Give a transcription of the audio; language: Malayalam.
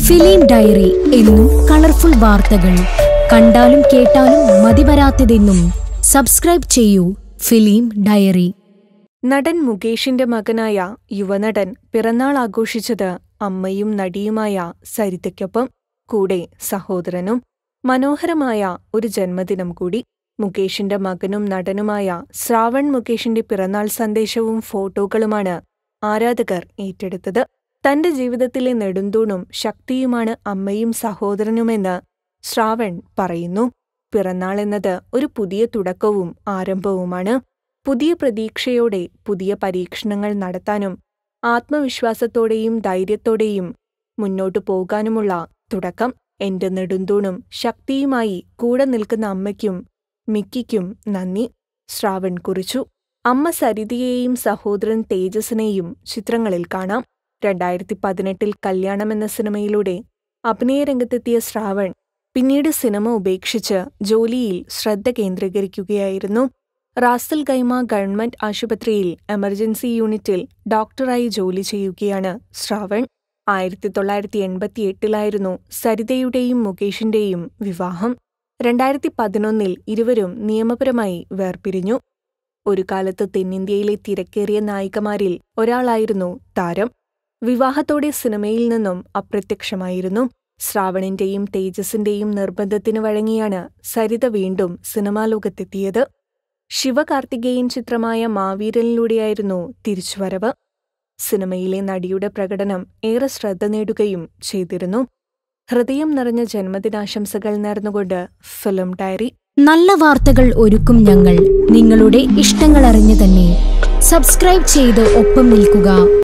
ഫിലിം ഡയറി എന്നും കളർഫുൾ വാർത്തകൾ കണ്ടാലും കേട്ടാലും മതിവരാത്തതെന്നും സബ്സ്ക്രൈബ് ചെയ്യൂ ഫിലിം ഡയറി. നടൻ മുകേഷിന്റെ മകനായ യുവനടൻ പിറന്നാൾ ആഘോഷിച്ചത് അമ്മയും നടിയുമായ സരിതയ്ക്കൊപ്പം, കൂടെ സഹോദരനും. മനോഹരമായ ഒരു ജന്മദിനം കൂടി. മുകേഷിന്റെ മകനും നടനുമായ ശ്രാവൺ മുകേഷിന്റെ പിറന്നാൾ സന്ദേശവും ഫോട്ടോകളുമാണ് ആരാധകർ ഏറ്റെടുത്തത്. തന്റെ ജീവിതത്തിലെ നെടുന്തൂണും ശക്തിയുമാണ് അമ്മയും സഹോദരനുമെന്ന് ശ്രാവൺ പറയുന്നു. പിറന്നാൾ എന്നത് ഒരു പുതിയ തുടക്കവും ആരംഭവുമാണ്. പുതിയ പ്രതീക്ഷയോടെ പുതിയ പരീക്ഷണങ്ങൾ നടത്താനും ആത്മവിശ്വാസത്തോടെയും ധൈര്യത്തോടെയും മുന്നോട്ടു പോകാനുമുള്ള തുടക്കം. എന്റെ നെടുന്തൂണും ശക്തിയുമായി കൂടെ നിൽക്കുന്ന അമ്മയ്ക്കും മിക്കിക്കും നന്ദി, ശ്രാവൺ കുറിച്ചു. അമ്മ സരിതയെയും സഹോദരൻ തേജസിനെയും ചിത്രങ്ങളിൽ കാണാം. 2018 കല്യാണം എന്ന സിനിമയിലൂടെ അഭിനയരംഗത്തെത്തിയ ശ്രാവൺ പിന്നീട് സിനിമ ഉപേക്ഷിച്ച് ജോലിയിൽ ശ്രദ്ധ കേന്ദ്രീകരിക്കുകയായിരുന്നു. റാസൽ ഖൈമ ഗവൺമെന്റ് ആശുപത്രിയിൽ എമർജൻസി യൂണിറ്റിൽ ഡോക്ടറായി ജോലി ചെയ്യുകയാണ് ശ്രാവൺ. 1988 സരിതയുടെയും മുകേഷിന്റെയും വിവാഹം. 2011 ഇരുവരും നിയമപരമായി വേർപിരിഞ്ഞു. ഒരു കാലത്ത് തെന്നിന്ത്യയിലെ തിരക്കേറിയ നായികമാരിൽ ഒരാളായിരുന്നു താരം. വിവാഹത്തോടെ സിനിമയിൽ നിന്നും അപ്രത്യക്ഷമായിരുന്നു. ശ്രാവണിന്റെയും തേജസിന്റെയും നിർബന്ധത്തിന് വഴങ്ങിയാണ് സരിത വീണ്ടും സിനിമാ ലോകത്തെത്തിയത്. ശിവകാർത്തികേയൻ ചിത്രമായ മാവീരനിലൂടെയായിരുന്നു തിരിച്ചുവരവ്. സിനിമയിലെ നടിയുടെ പ്രകടനം ഏറെ ശ്രദ്ധ നേടുകയും ചെയ്തിരുന്നു. ഹൃദയം നിറഞ്ഞ ജന്മദിനാശംസകൾ നേർന്നുകൊണ്ട് ഫിലിം ഡയറി. നല്ല വാർത്തകൾ ഒരുക്കും ഞങ്ങൾ, നിങ്ങളുടെ ഇഷ്ടങ്ങൾ അറിഞ്ഞു തന്നെ. സബ്സ്ക്രൈബ് ചെയ്ത് ഒപ്പം നിൽക്കുക.